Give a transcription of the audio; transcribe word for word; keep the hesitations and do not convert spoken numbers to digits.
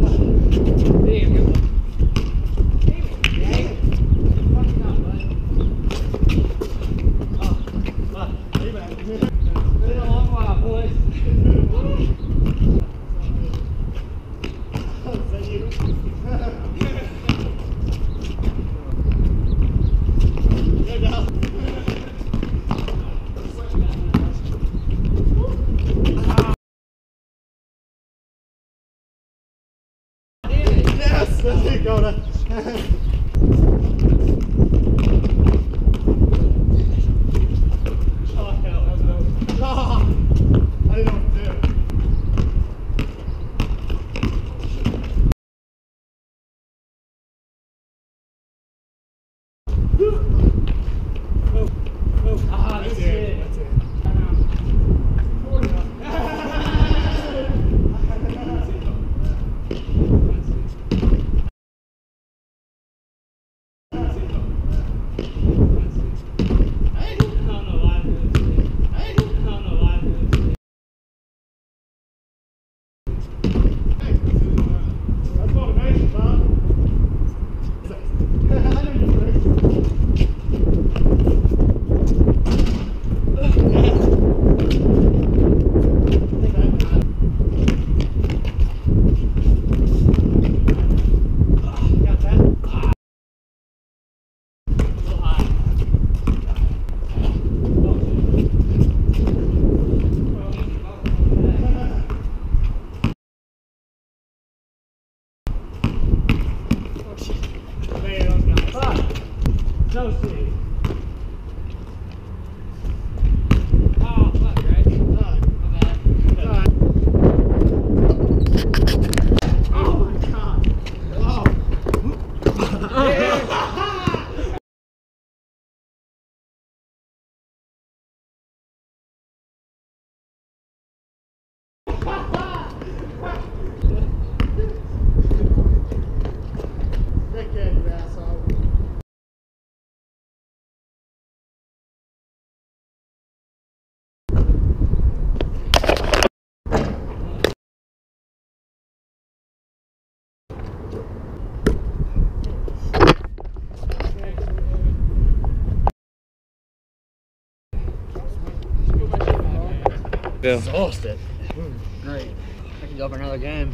That's it, Coda. Oh, hell, that was no. Oh, I didn't know what to do. Oh, oh, ah, that's, that's it. it. That's it. No sleep. Oh, fuck, right? Uh, my bad. Uh, oh my god. Oh. Take care, you asshole. Exhausted. Great. I can go for another game.